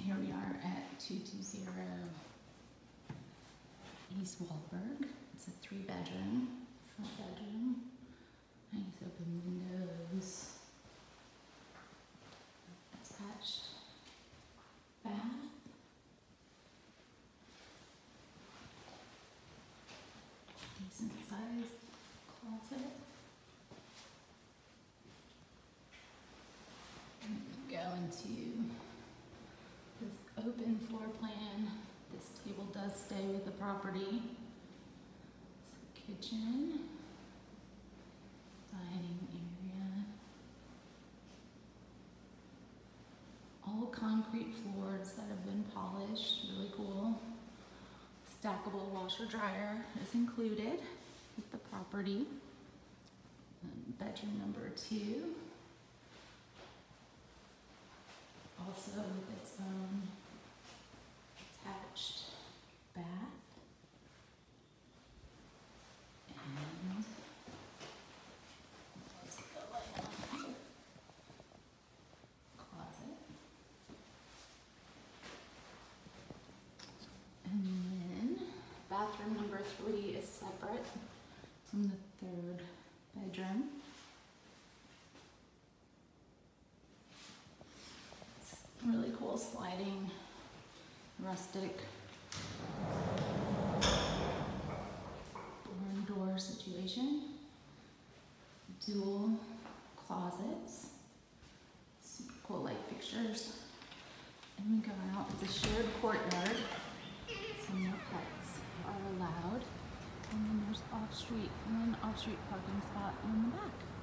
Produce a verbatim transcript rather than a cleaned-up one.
Here we are at two two zero East Wahlberg. It's a three bedroom, front bedroom, nice open windows, attached bath, decent sized closet. And we go into this open floor plan. This table does stay with the property. It's a kitchen, dining area, all concrete floors that have been polished, really cool. Stackable washer dryer is included with the property. And bedroom number two, also with its own attached bath and let's get the light on here. Closet, and then bathroom number three is separate from the third bedroom. It's really cool sliding rustic barn door situation. Dual closets, super cool light fixtures. And we go out, it's a shared courtyard, so no pets are allowed. And then there's off-street, and then off-street parking spot in the back.